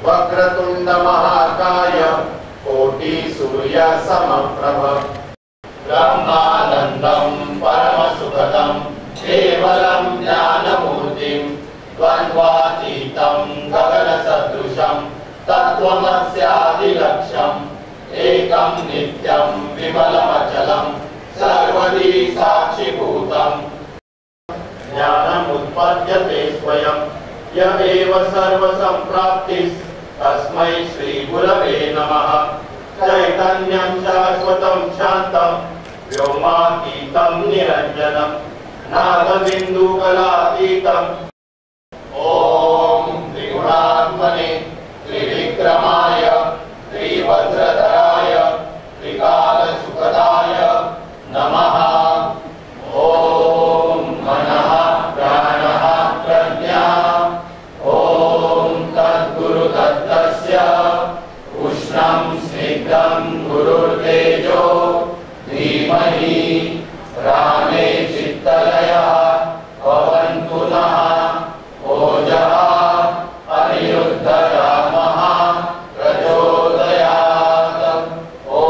वक्रतुंड महाकाय कोटि सूर्य समप्रभ ब्रह्मानंदं परमसुखदं केवलं ज्ञानमूर्तिं द्वन्द्वातीतं गगनसदृशं तत्त्वमस्यादिलक्ष्यम् एकं नित्यं विमलमचलं सर्वदी साक्षिभूतम् ज्ञानमुत्पद्यते स्वयं य एव सर्वसम्प्राप्तिस् तस्मै श्रीगुरवे नमः चैतन्यं शाश्वतं शान्तं व्योमातीतं निरञ्जनं नादबिन्दुकलातीतम् ॐ त्रिगुणात्मने त्रिविक्रमाय त्रिवज्रधराय त्रिकालसुखदाय नमः। ॐ मनः प्राणः प्रज्ञा ॐ तद्गुरुदत्तस्य उष्णं स्निग्धं गुरुर्तेजो धीमहि प्राणे चित्तलयः भवन्तु नः ओजः अनिरुद्धयामः प्रचोदयात्। ॐ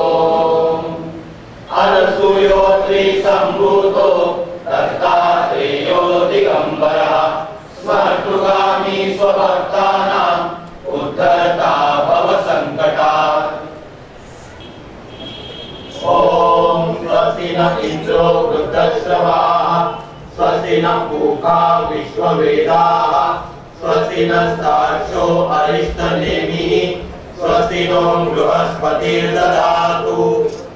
अनसूयो त्रिसम्भूतो दत्तात्रेयो दिगम्बरः स्मर्तुगामी स्वभक्तानाम् उद्धरता भवसङ्कटात्। ॐ स्वस्ति न इन्द्रो वृद्धश्रवाः स्वस्ति न पूषा विश्ववेदाः स्वस्ति नस्तार्क्ष्यो अरिष्टनेमिः स्वस्ति नो बृहस्पतिर्दधातु।